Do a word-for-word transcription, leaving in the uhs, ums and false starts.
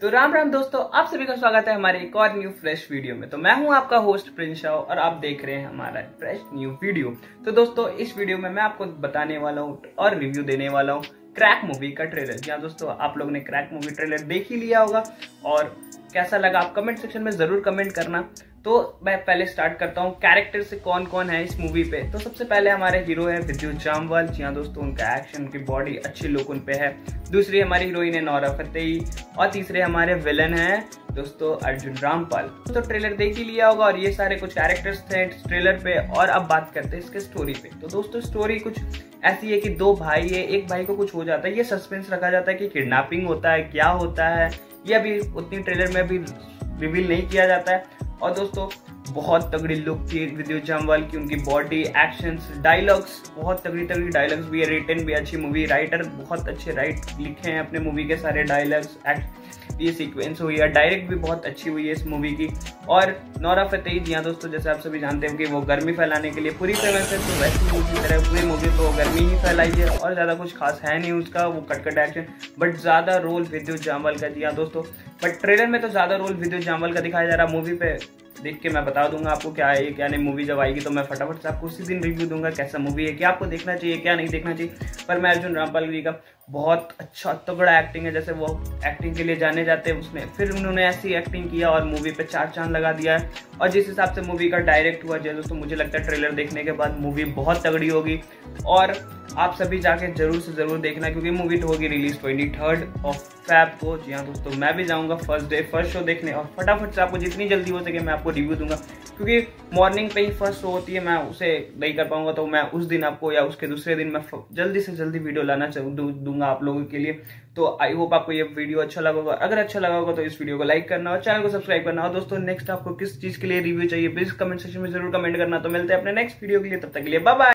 तो राम राम दोस्तों, आप सभी का स्वागत है हमारे एक और न्यू फ्रेश वीडियो में। तो मैं हूं आपका होस्ट प्रिंस राव और आप देख रहे हैं हमारा फ्रेश न्यू वीडियो। तो दोस्तों, इस वीडियो में मैं आपको बताने वाला हूं और रिव्यू देने वाला हूं क्रैक मूवी का ट्रेलर। जी हाँ दोस्तों, आप लोगों ने क्रैक मूवी ट्रेलर देख ही लिया होगा और कैसा लगा आप कमेंट सेक्शन में जरूर कमेंट करना। तो मैं पहले स्टार्ट करता हूँ कैरेक्टर से, कौन कौन है इस मूवी पे। तो सबसे पहले हमारे हीरो है विद्युत जामवाल। जी हाँ दोस्तों, उनका एक्शन, उनकी बॉडी अच्छी लुक उन पे है। दूसरी हमारी हीरोइन है नोरा फतेही और तीसरे हमारे विलन है दोस्तों अर्जुन रामपाल। तो ट्रेलर देख ही लिया होगा और ये सारे कुछ कैरेक्टर्स थे ट्रेलर पे। और अब बात करते हैं इसके स्टोरी पे। तो दोस्तों, स्टोरी कुछ ऐसी है कि दो भाई है, एक भाई को कुछ हो जाता है, ये सस्पेंस रखा जाता है कि किडनैपिंग होता है, क्या होता है ये अभी उतनी ट्रेलर में भी रिवील नहीं किया जाता है। और दोस्तों, बहुत तगड़ी लुक थी विद्युत जामवाल की, उनकी बॉडी, एक्शंस, डायलॉग्स, बहुत तगड़ी तगड़ी डायलॉग्स भी है। रिटन भी अच्छी मूवी, राइटर बहुत अच्छे राइट लिखे हैं अपने मूवी के सारे डायलॉग्स, ये सीक्वेंस हुई है, डायरेक्ट भी बहुत अच्छी हुई है इस मूवी की। और नोरा फतेही, जी हाँ दोस्तों, जैसे आप सभी जानते हैं कि वो गर्मी फैलाने के लिए पूरी तरह से तो वैसी मूवी की तरह पूरी मूवी तो गर्मी ही फैलाई है और ज़्यादा कुछ खास है नहीं उसका, वो कटकट एक्शन, बट ज़्यादा रोल विद्युत जामवाल का। जी हाँ दोस्तों, बट ट्रेलर में तो ज़्यादा रोल विद्युत जामवाल का दिखाया जा रहा। मूवी पे देख के मैं बता दूंगा आपको क्या है क्या नहीं। मूवी जब आएगी तो मैं फटाफट से आपको उसी दिन रिव्यू दूंगा कैसा मूवी है, क्या आपको देखना चाहिए क्या नहीं देखना चाहिए। पर मैं अर्जुन रामपाल जी का बहुत अच्छा तगड़ा एक्टिंग है, जैसे वो एक्टिंग के लिए जाने जाते हैं, उसमें फिर उन्होंने ऐसी एक्टिंग किया और मूवी पे चार चांद लगा दिया है। और जिस हिसाब से मूवी का डायरेक्ट हुआ है दोस्तों, मुझे लगता है ट्रेलर देखने के बाद मूवी बहुत तगड़ी होगी और आप सभी जाके जरूर से जरूर देखना, क्योंकि मूवी तो होगी release twenty third of Feb को। जी हाँ दोस्तों, मैं भी जाऊंगा फर्स्ट डे फर्स्ट शो देखने और फटाफट से आपको जितनी जल्दी हो सके मैं आपको रिव्यू दूंगा, क्योंकि मॉर्निंग पे ही फर्स्ट शो होती है, मैं उसे नहीं कर पाऊंगा तो मैं उस दिन आपको या उसके दूसरे दिन मैं जल्दी से जल्दी वीडियो लाना दूंगा आप लोगों के लिए। तो आई होप आपको ये वीडियो अच्छा लगा होगा। अगर अच्छा लगा होगा तो इस वीडियो को लाइक करना और चैनल को सब्सक्राइब करना। और दोस्तों, नेक्स्ट आपको किस चीज के लिए रिव्यू चाहिए प्लीज कमेंट सेक्शन में जरूर कमेंट करना। तो मिलते हैं अपने नेक्स्ट वीडियो के लिए, तब तक के लिए बाय बाय।